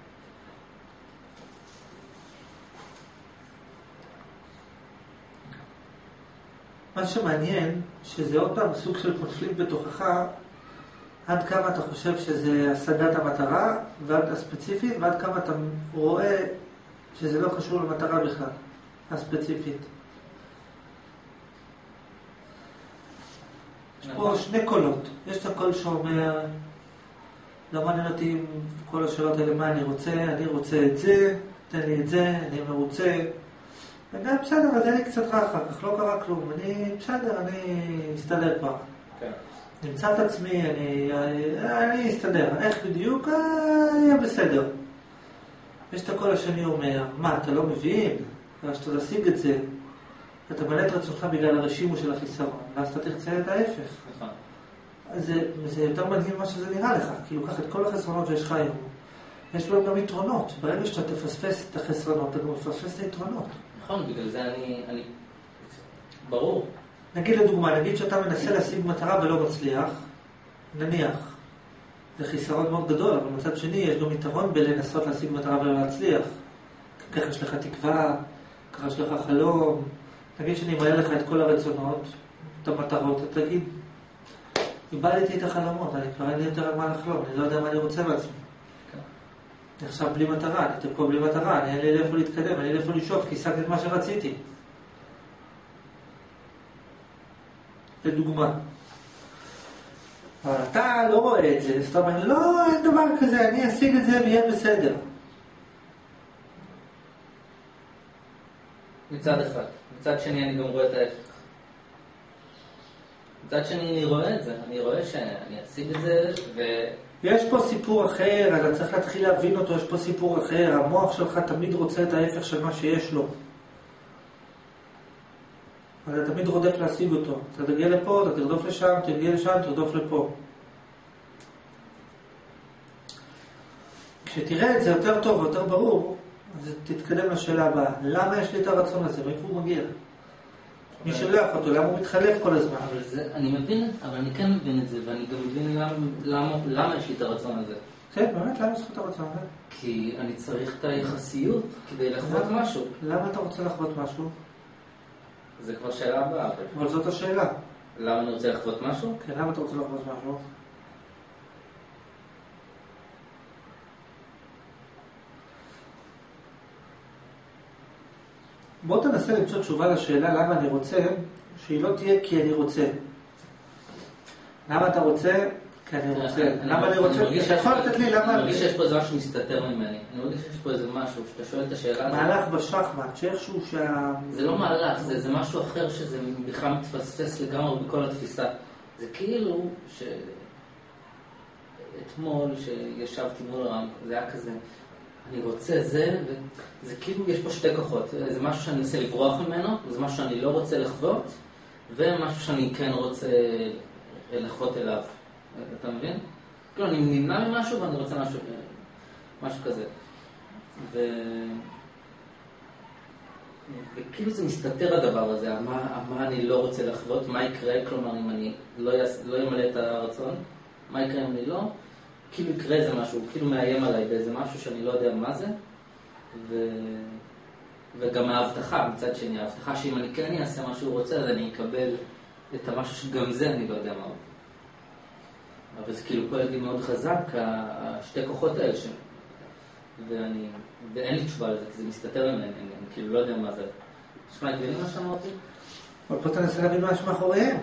מה שמעניין, שזה עוד פעם סוג של קונפליקט בתוכך, עד כמה אתה חושב שזה השגת המטרה, ועד הספציפית, ועד כמה אתה רואה שזה לא קשור למטרה בכלל, הספציפית. יש פה שני קולות. יש את הקול שאומר, לא מעניין אותי עם כל השאלות האלה, מה אני רוצה, אני רוצה את זה, תן לי את זה, אני מרוצה. וגם בסדר, אז אין לי קצת רע אחר כך, לא קרה כלום. אני בסדר, אני אסתדר כבר. כן. נמצא את עצמי, אני, אני אסתדר. איך בדיוק? יהיה בסדר. יש את הקול השני אומר, מה, אתה לא מבין? אז שאתה תשיג את זה, אתה מלא את רצונך בגלל הרשימו של החיסרון, ואז אתה תרצה את ההפך. נכון. אז זה, זה יותר מדהים מה שזה נראה לך, כאילו קח את כל החסרונות שיש לך היום, יש לו גם יתרונות, ברגע שאתה תפספס את החסרונות, אתה גם מפספס את היתרונות. נכון, בגלל זה אני, אני... ברור. נגיד לדוגמה, נגיד שאתה מנסה להשיג מטרה ולא מצליח, נניח, זה חיסרון מאוד גדול, אבל מצד שני יש גם יתרון בלנסות להשיג מטרה ולא להצליח. ככה יש לך תקווה, ככה יש לך חלום, נגיד שאני מעלה לך את כל הרצונות, את המטרות, אתה תגיד, איבדתי את החלומות, אני כבר אין לי יותר על מה לחלום, אני לא יודע מה אני רוצה בעצמי. אני עכשיו בלי מטרה, אני תקוע בלי מטרה, אני אין לי לאיפה להתקדם, אין לי לאיפה לשאוף, כי השגתי את מה שרציתי. לדוגמה. אבל אתה לא רואה את זה, אז אתה אומר, לא, אין דבר כזה, אני אשיג את זה ויהיה בסדר. מצד אחד. מצד שני אני גם רואה את ההפך. מצד שני אני רואה את זה, אני רואה שאני אשיג את זה ו... יש פה סיפור אחר, אתה צריך להתחיל להבין אותו, יש פה סיפור אחר, המוח שלך תמיד רוצה את ההפך של מה שיש לו. אתה תמיד רודף להשיג אותו. אתה תגיע לפה, אתה תרדוף לשם, תגיע לשם, תרדוף לפה. כשתראה את זה יותר טוב ויותר ברור, אז תתקדם לשאלה הבאה. למה יש לי את הרצון הזה? מאיפה הוא מגיע? מי שולח אותו, למה הוא מתחלף כל הזמן? אבל זה, אני מבין, אבל אני כן מבין את זה, ואני גם מבין למה, למה, למה יש לי את הרצון הזה. כן, באמת, למה יש לך את הרצון הזה? כי אני צריך את היחסיות כדי לחוות משהו. למה אתה רוצה לחוות משהו? זה כבר שאלה הבאה. אבל זאת השאלה. למה אני רוצה לחוות משהו? כן, למה אתה רוצה לחוות משהו? בוא תנסה למצוא תשובה לשאלה למה אני רוצה, שהיא לא תהיה כי אני רוצה. למה אתה רוצה? כי אני רוצה. למה אני רוצה? אתה יכול לתת לי למה... אני מרגיש שיש פה איזה משהו מסתתר ממני. אני מרגיש שיש פה איזה משהו, שאתה שואל את השאלה הזאת. מהלך בשחמט, שאיכשהו שה... זה לא מהלך, זה משהו אחר שזה בכלל מתפספס לגמרי בכל התפיסה. זה כאילו ש... אתמול שישבתי מול רם, זה היה כזה... אני רוצה זה, וזה כאילו יש פה שתי כוחות. זה משהו שאני מנסה לברוח ממנו, זה משהו שאני לא רוצה לחוות, ומשהו שאני כן רוצה לחוות אליו. אתה מבין? כאילו, אני נמנע ממשהו ואני רוצה משהו, משהו כזה. ו... וכאילו זה מסתתר הדבר הזה, מה, מה אני לא רוצה לחוות, מה יקרה, כלומר, אם אני לא, יס... לא ימלא את הרצון, מה יקרה אם אני לא? כאילו יקרה איזה משהו, כאילו מאיים עליי באיזה משהו שאני לא יודע מה זה, ו... וגם ההבטחה, מצד שני, ההבטחה שאם אני כן אעשה מה שהוא רוצה, אז אני אקבל את המשהו שגם זה אני לא יודע מה הוא. אבל זה כאילו פועל לי מאוד חזק, השתי כוחות האלה ש... ואני... ואין לי תשובה לזה, כי זה מסתתר ממני, אני, אני כאילו לא יודע מה זה. תשמע, תבינים מה שאמרתי? אבל פה תנסה להבין מה יש מאחוריהם.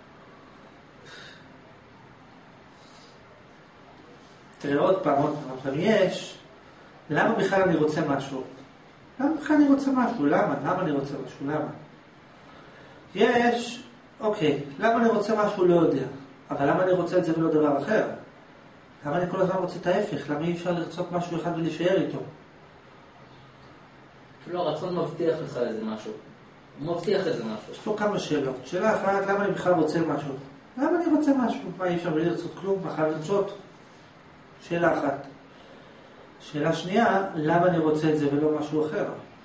תראה עוד פעם, עוד פעם, אבל יש, למה בכלל אני רוצה משהו? למה בכלל אני רוצה משהו? למה? למה אני רוצה משהו? למה? יש, אוקיי, למה אני רוצה משהו? לא יודע. אבל למה אני רוצה את זה ולא דבר אחר? למה אני כל הזמן רוצה את ההפך? למה אי אפשר לרצות משהו אחד ולהישאר איתו? כאילו הרצון מבטיח לך איזה משהו. הוא מבטיח איזה משהו. יש פה כמה שאלות. שאלה אחת, למה אני בכלל רוצה משהו? למה אני רוצה משהו? מה, אי אפשר בלי לרצות כלום? מה חייב לרצות? שאלה אחת. שאלה שנייה, למה אני רוצה את זה ולא משהו אחר?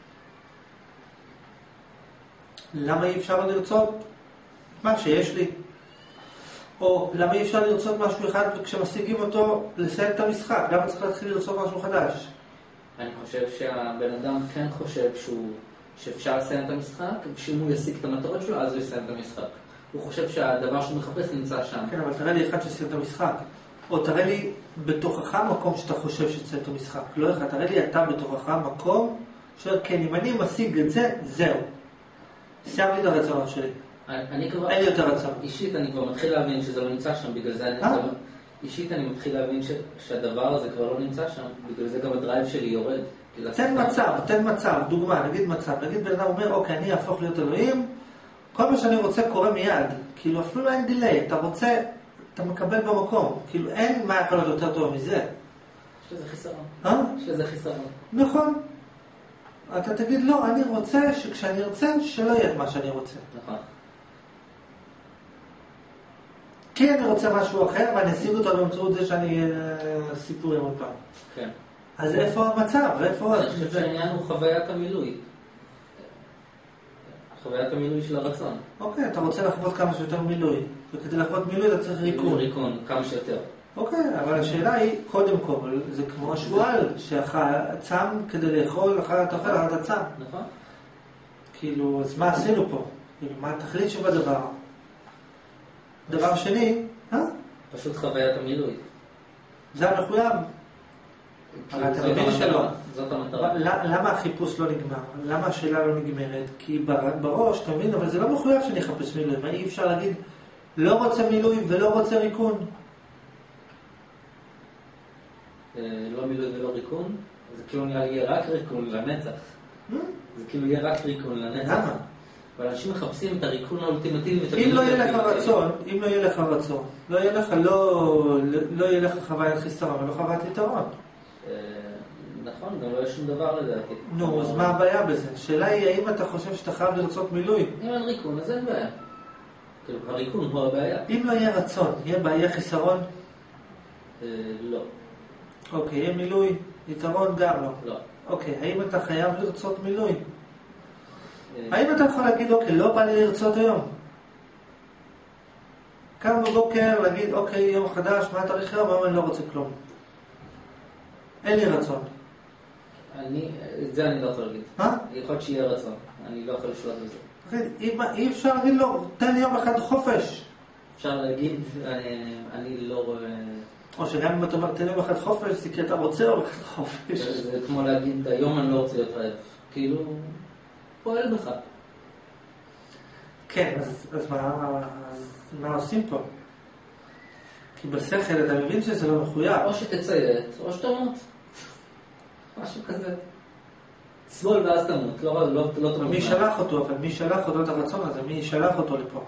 למה אי אפשר לרצות מה שיש לי? או למה אי אפשר לרצות משהו אחד וכשמשיגים אותו לסיים את המשחק? למה צריך להתחיל לרצות משהו חדש? אני חושב שהבן אדם כן חושב שהוא, שאפשר לסיים את המשחק, ושאם הוא ישיג את המטרות שלו, אז הוא יסיים את המשחק. הוא חושב שהדבר שהוא מחפש נמצא שם. כן, אבל תראה לי אחד שסיים את המשחק. או תראה לי בתוכך מקום שאתה חושב שתסיים את המשחק. לא אחד, תראה לי אתה בתוכך מקום שאומר, כן, אם אני משיג את זה, זהו. סיימתי את הרצונות שלי. אני כבר... אין לי יותר רצון. אישית אני כבר מתחיל להבין שזה לא נמצא שם, בגלל זה אני... אישית אני מתחיל להבין ש... שהדבר הזה כבר לא נמצא שם, בגלל זה גם הדרייב שלי יורד. תן מצב, תן מצב, דוגמה, נגיד מצב, נגיד בן אדם אומר, אוקיי, אני אהפוך להיות אלוהים, כל מה שאני רוצה קורה מיד, כאילו אפילו אין דיליי, אתה רוצה, אתה מקבל במקום, כאילו אין מה יכול להיות יותר טוב מזה. יש לזה חיסרון. אה? יש לזה חיסרון. נכון. אתה תגיד, לא, אני רוצה שכשאני ארצה, שלא יהיה מה שאני רוצה. נכון. כי אני רוצה משהו אחר, ואני אשיג אותו באמצעות זה שאני סיפורים עוד פעם. כן. אז איפה המצב? איפה... אני חושב שהעניין הוא חוויית המילוי. חוויית המילוי של הרצון. אוקיי, אתה רוצה לחוות כמה שיותר מילוי. וכדי לחוות מילוי אתה צריך ריקון. ריקון, כמה שיותר. אוקיי, אבל השאלה היא, קודם כל, זה כמו השועל, שהצם כדי לאכול, אחר אתה אוכל, אחר אתה צם. נכון. כאילו, אז מה עשינו פה? כאילו, מה התכלית שבדבר? דבר שני, אה? פשוט חוויית המילוי. זה המחויב. אבל אתה מבין שלא. זאת המטרה. למה החיפוש לא נגמר? למה השאלה לא נגמרת? כי בראש, אתה מבין, אבל זה לא מחויב שאני אחפש מילוי. מה אי אפשר להגיד, לא רוצה מילוי ולא רוצה ריקון? לא מילוי ולא ריקון? זה כאילו יהיה רק ריקון לנצח. זה כאילו יהיה רק ריקון לנצח. למה? אבל אנשים מחפשים את הריקון האולטימטיבי. אם לא יהיה לך רצון, אם לא יהיה לך רצון, לא יהיה לך, לא, לא יהיה לך חוויית חיסרון, ולא חוויית יתרון. נכון, גם לא יש שום דבר לדעתי. נו, אז מה הבעיה בזה? השאלה היא, האם אתה חושב שאתה חייב לרצות מילוי? אם אין ריקון, אז אין בעיה. כאילו, הריקון הוא הבעיה. אם לא יהיה רצון, יהיה בעיה חיסרון? לא. אוקיי, יהיה מילוי, יתרון גם לא. לא. אוקיי, האם אתה חייב לרצות מילוי? האם אתה יכול להגיד, אוקיי, לא בא לי לרצות היום? קם בבוקר להגיד, אוקיי, יום חדש, מה התאריך היום? היום אני לא רוצה כלום. אין לי רצון. אני, את זה אני לא יכול להגיד. מה? יכול להיות שיהיה רצון. אני לא יכול לשלוט בזה. אי אפשר להגיד לו, תן לי יום אחד חופש. אפשר להגיד, אני, אני לא רואה... או שגם אם אתה אומר, תן לי יום אחד חופש, זה כי אתה רוצה יום אחד חופש. זה כמו להגיד, היום אני לא רוצה להיות רעב. כאילו, פועל בך. כן, אז, אז, מה, אז מה עושים פה? כי בשכל אתה מבין שזה לא מחויב. או שתציית, או שתמות. משהו כזה. סבול ואז תמות, לא, לא, לא תמות. מי שלח אותו, אבל מי שלח אותו את הרצון הזה? מי שלח אותו לפה?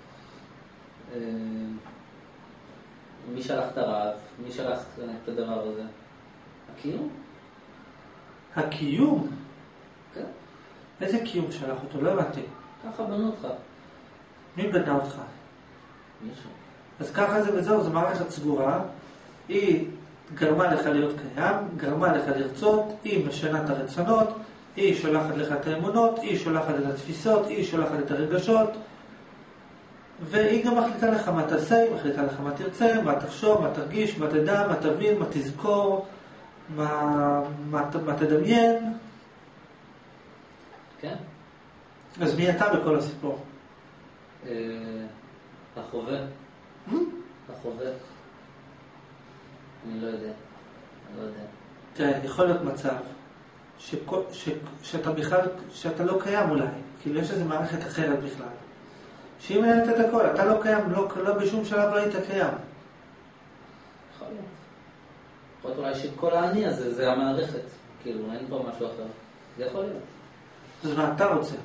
מי שלח את הרעב? מי שלח את הדבר הזה? הקיום? הקיום? כן. איזה קיום שלח אותו? לא הבנתי. ככה בנו אותך. מי בנה אותך? מישהו. אז ככה זה וזהו, זו מערכת סגורה. היא גרמה לך להיות קיים, גרמה לך לרצות, היא משנה את הרצונות, היא שולחת לך את האמונות, היא שולחת את התפיסות, היא שולחת את הרגשות, והיא גם מחליטה לך מה תעשה, היא מחליטה לך מה תרצה, מה תחשוב, מה תרגיש, מה תדע, מה תבין, מה תזכור, מה, מה, מה תדמיין. כן. אז מי אתה בכל הסיפור? החווה. החווה. אני לא יודע. אני לא יודע. תראה, יכול להיות מצב שכל, ש, שאתה בכלל, שאתה לא קיים אולי, כאילו יש איזו מערכת אחרת בכלל. שהיא מנהלת את הכל, אתה לא קיים, לא, לא בשום שלב לא היית קיים. יכול להיות. יכול להיות אולי שכל העני הזה, זה המערכת. כאילו, אין פה משהו אחר. זה יכול להיות. אז מה אתה רוצה?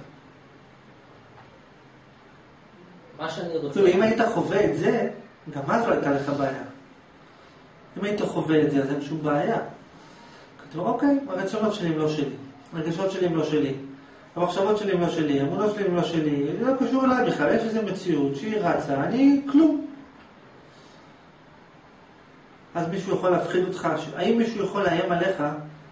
מה שאני רוצה... כאילו, אם היית חווה את זה, גם אז לא הייתה לך בעיה. אם היית חווה את זה, אז אין שום בעיה. כתוב, אוקיי, הרצונות שלי הם לא שלי. הרגשות שלי הם לא שלי. המחשבות שלי הם לא שלי. האמונות שלי הם לא שלי. זה לא קשור אליי בכלל. יש איזו מציאות שהיא רצה, אני כלום. אז מישהו יכול להפחיד אותך. האם מישהו יכול לאיים עליך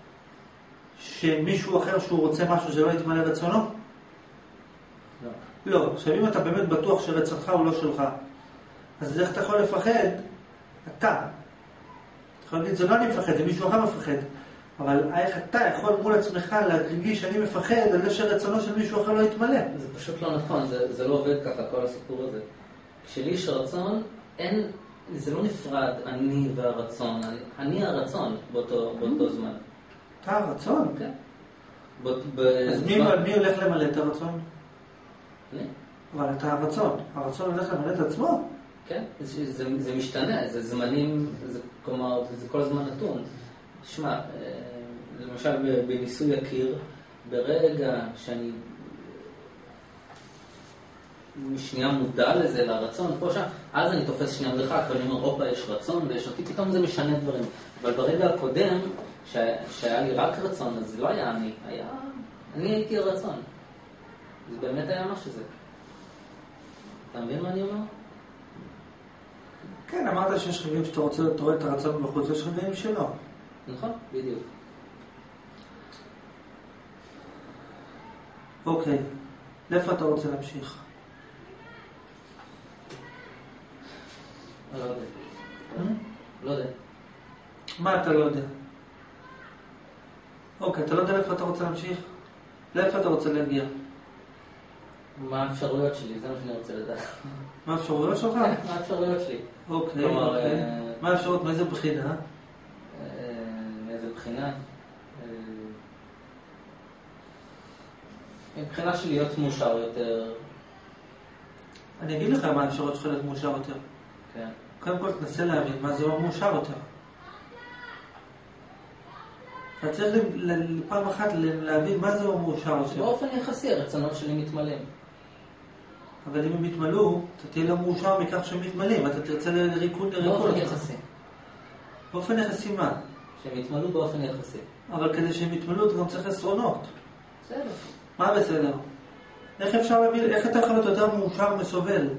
שמישהו אחר שהוא רוצה משהו שלא יתמלא רצונו? לא. לא. עכשיו אם אתה באמת בטוח שרצונך הוא לא שלך, אז איך אתה יכול לפחד? אתה. אתה יכול להגיד, זה לא אני מפחד, זה מישהו אחר מפחד. אבל איך אתה יכול מול עצמך להרגיש שאני מפחד על זה שרצונו של מישהו אחר לא יתמלא? זה פשוט לא נכון, זה, זה לא עובד ככה, כל הסיפור הזה. כשלי יש רצון, אין, זה לא נפרד, אני והרצון. אני, אני הרצון באותו, באותו זמן. אתה הרצון? כן. ב, ב, אז מי, זמן... מי הולך למלא את הרצון? אני. אבל אתה הרצון. הרצון הולך למלא את עצמו? כן, זה, זה, זה משתנה, זה זמנים, זה, כלומר, זה כל הזמן נתון. תשמע, למשל בניסוי הקיר, ברגע שאני שנייה מודע לזה, לרצון, פה שם, אז אני תופס שנייה מרחק, ואני אומר, אופה, יש רצון ויש אותי, פתאום זה משנה דברים. אבל ברגע הקודם, ש... שהיה לי רק רצון, אז זה לא היה אני, היה... אני הייתי הרצון. זה באמת היה מה שזה. אתה מבין מה אני אומר? כן, אמרת שיש רגעים שאתה רוצה, אתה רואה את הרצון בחוץ, יש רגעים שלא. נכון, בדיוק. אוקיי, לאיפה אתה רוצה להמשיך? לא יודע. לא יודע. מה אתה לא יודע? אוקיי, אתה לא יודע לאיפה אתה רוצה להמשיך? לאיפה אתה רוצה להגיע? מה האפשרויות שלי? זה מה שאני רוצה לדעת. מה האפשרויות שלך? מה האפשרויות שלי? אוקיי, אוקיי. מה האפשרויות? מאיזה בחינה? מאיזה בחינה? מבחינה של להיות מאושר יותר. אני אגיד לך מה האפשרויות שלך להיות מאושר יותר. כן. קודם כל תנסה להבין מה זה לא מאושר יותר. אתה צריך לפעם אחת להבין מה זה לא מאושר יותר. באופן יחסי הרצונות שלי מתמלאים. אבל אם הם יתמלאו, אתה תהיה לא מאושר מכך שהם מתמלאים. אתה תרצה לריקון לריקון. באופן יחסי. באופן יחסי מה? שהם יתמלאו באופן יחסי. אבל כדי שהם יתמלאו אתה גם צריך עשרונות. בסדר. מה בסדר? איך אפשר להבין, איך אתה יכול להיות יותר מאושר מסובל?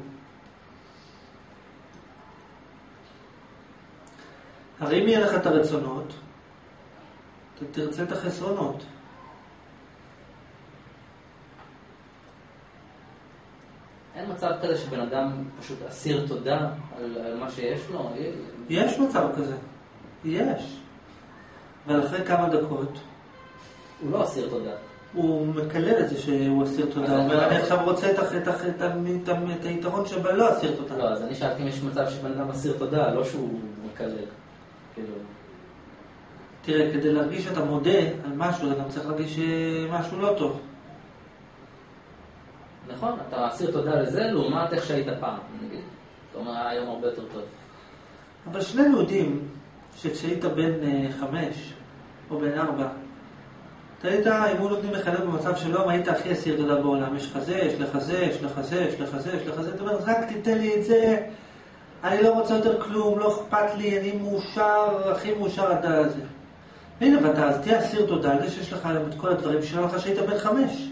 הרי אם יהיה לך את הרצונות, אתה תרצה את החסרונות. אין מצב כזה שבן אדם פשוט אסיר תודה על, על מה שיש לו? יש מצב כזה. יש. אבל אחרי כמה דקות... הוא לא אסיר תודה. הוא מקלל את זה שהוא אסיר תודה. הוא אומר, אני עכשיו רוצה את היתרון שבה לא אסיר תודה. לא, אז אני שאלתי אם יש מצב שבן אדם אסיר תודה, לא שהוא מקלל. כאילו... תראה, כדי להרגיש שאתה מודה על משהו, אתה גם צריך להרגיש משהו לא טוב. נכון, אתה אסיר תודה לזה, לעומת איך שהיית פעם, נגיד. אתה אומר, היום הרבה יותר טוב. אבל שנינו יודעים שכשהיית בן חמש או בן ארבע, אתה היית, אם הוא נותנים לך להיות במצב שלום, היית הכי אסיר תודה בעולם. יש לך זה, יש לך זה, יש לך זה, יש לך זה, יש לך זה. אתה אומר, רק תיתן לי את זה, אני לא רוצה יותר כלום, לא אכפת לי, אני מאושר, הכי מאושר עד הזה. הנה, ואתה אז תהיה אסיר תודה על זה שיש לך את כל הדברים שלא לך שהיית בן חמש.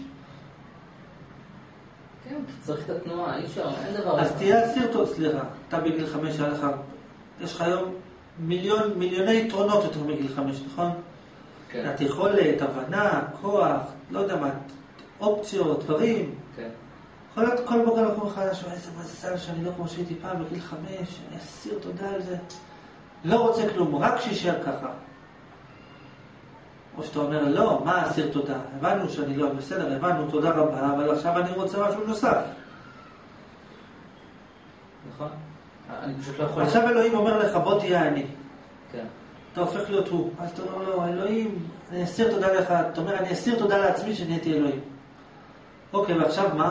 כן, צריך את התנועה, אי אפשר, אין דבר... אז תהיה אסיר תודה, סליחה. אתה בגיל חמש, היה לך, יש לך היום מיליון, מיליוני יתרונות יותר מגיל חמש, נכון? כן. את יכולת, הבנה, כוח, לא יודע מה, אופציות, דברים. כן. יכול להיות כל בוקר לקום מחדש, איזה מזל שאני לא כמו שהייתי פעם בגיל חמש, אני אסיר תודה על זה. לא רוצה כלום, רק שישאר ככה. או שאתה אומר, לא, מה אסיר תודה? הבנו שאני לא בסדר, הבנו, תודה רבה, אבל עכשיו אני רוצה משהו נוסף. נכון. אני פשוט לא יכול... עכשיו אלוהים אומר לך, בוא תהיה אני. כן. אתה הופך להיות הוא. אז אתה אומר לו, אלוהים, אני אסיר תודה לך. אתה אומר, אני אסיר תודה לעצמי שנהייתי אלוהים. אוקיי, ועכשיו מה?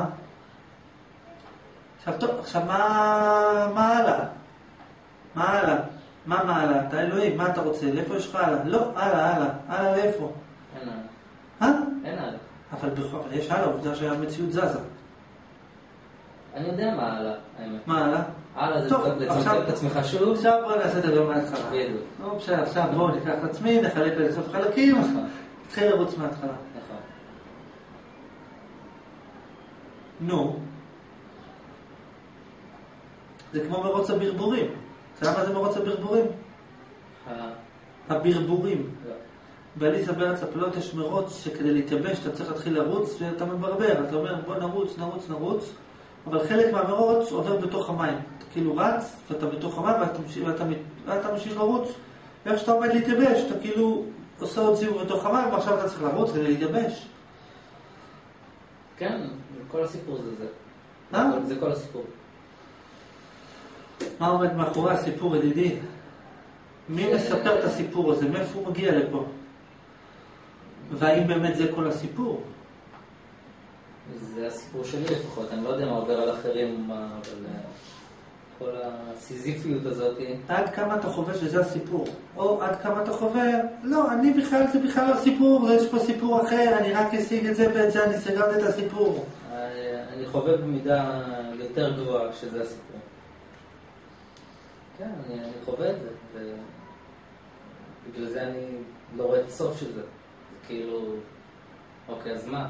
עכשיו טוב, עכשיו מה, מה הלאה? מה הלאה? מה מה הלאה? אתה אלוהים, מה אתה רוצה? לאיפה יש לך הלאה? לא, הלאה, הלאה. הלאה לאיפה? אין הלאה. אה? אין הלאה. אבל בכל זאת, יש הלאה, עובדה שהמציאות זזה. אני יודע מה הלאה, האמת. מה הלאה? הלאה זה לצמצם את עצמך שוב. עכשיו בואו נעשה את הדבר מההתחלה. בדיוק. לא בסדר, עכשיו בואו ניקח את עצמי, נחלק לסוף חלקים, נתחיל לרוץ מההתחלה. נכון. נו. זה כמו מרוץ הברבורים. אתה יודע מה זה מרוץ הברבורים? הברבורים. באליסה בארץ הפלאות יש מרוץ שכדי להתייבש אתה צריך להתחיל לרוץ ואתה מברבר. אתה אומר בוא נרוץ, נרוץ, נרוץ. אבל חלק מהמרוץ עובר בתוך המים. אתה כאילו רץ ואתה בתוך המים ואתה, ואתה, ואתה ממשיך לרוץ. ואיך שאתה עומד להתייבש, אתה כאילו עושה עוד סיבוב בתוך המים ועכשיו אתה צריך לרוץ כדי להתייבש. כן, כל הסיפור זה זה. מה? זה כל הסיפור. מה עומד מאחורי הסיפור, ידידי? מי מספר את הסיפור הזה? מאיפה הוא מגיע לפה? והאם באמת זה כל הסיפור? זה הסיפור שלי לפחות, אני לא יודע מה עובר על אחרים, אבל כל הסיזיפיות הזאת... עד כמה אתה חווה שזה הסיפור? או עד כמה אתה חווה, לא, אני בכלל, זה בכלל לא סיפור, יש פה סיפור אחר, אני רק אשיג את זה ואת זה, אני סגרת את הסיפור. אני חווה במידה יותר גבוהה שזה הסיפור. כן, אני, אני חווה את זה, ובגלל זה אני לא רואה את הסוף של זה. זה כאילו, אוקיי, אז מה?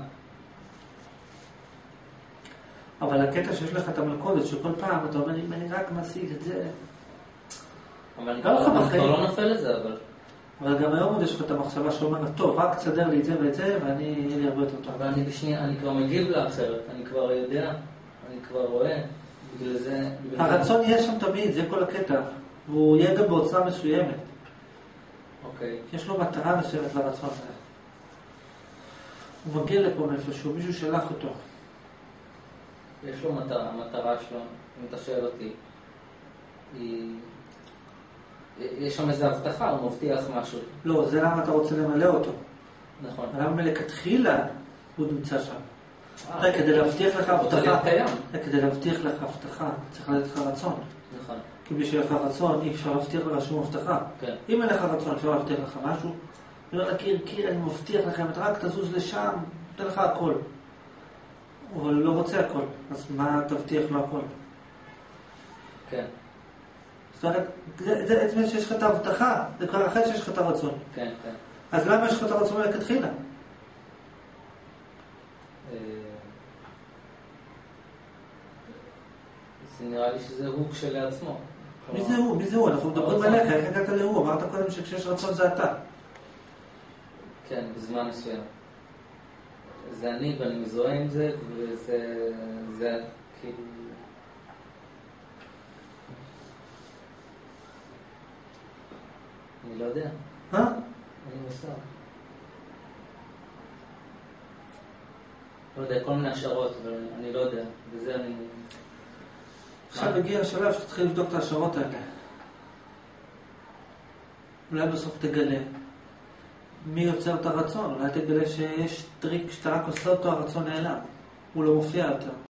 אבל הקטע שיש לך את המלכודת, שכל פעם אתה אומר, אם אני רק משיג את זה... אבל אני כבר לא נופל לזה, אבל... אבל גם היום עוד יש לך את המחשבה שאומרת, טוב, רק תסדר לי את זה ואת זה, ואני, יהיה לי הרבה יותר טוב. אבל אני בשנייה, אני כבר מגיב לאחרת, אני כבר יודע, אני כבר רואה, בגלל זה... הרצון יהיה שם תמיד, זה כל הקטע, והוא יהיה גם בעוצמה מסוימת. אוקיי. יש לו מטרה מסוימת לרצון הזה. הוא מגיע לפה מאיפשהו, מישהו שלח אותו. יש לו מטרה, המטרה שלו, אם אתה שואל אותי, היא... יש שם איזו הבטחה, הוא מבטיח משהו. לא, זה למה אתה רוצה למלא אותו. נכון. למה מלכתחילה הוא נמצא שם. אתה כדי להבטיח לך הבטחה, כדי להבטיח לך הבטחה, צריך לתת לך רצון. נכון. כי בשביל לך רצון, אי אפשר להבטיח לך שום הבטחה. כן. אם אין לך רצון, אפשר להבטיח לך משהו. אני אומר לקיר, קיר, אני מבטיח לכם, אתה רק תזוז לשם, תן לך הכל. אבל הוא לא רוצה הכל, אז מה תבטיח לו הכל? כן. זאת אומרת, זה, זה עצמי שיש לך את ההבטחה, זה כבר אחרי שיש לך את הרצון. כן, כן. אז למה יש לך את הרצון מלכתחילה? זה נראה לי שזה הוא כשלעצמו. מי זה הוא? מי זה הוא? אנחנו מדברים עליך, איך הגעת להוא? אמרת קודם שכשיש רצון זה אתה. כן, בזמן מסוים. זה אני ואני מזוהה עם זה, וזה... זה כאילו... אני לא יודע. אה? אני מוסר. לא יודע, כל מיני השערות, אבל אני לא יודע. וזה אני... עכשיו הגיע השלב שתתחיל לבדוק את ההשערות האלה. אולי בסוף תגלה מי יוצר את הרצון. אולי תגלה שיש טריק שאתה רק עושה אותו, הרצון נעלם. הוא לא מופיע יותר.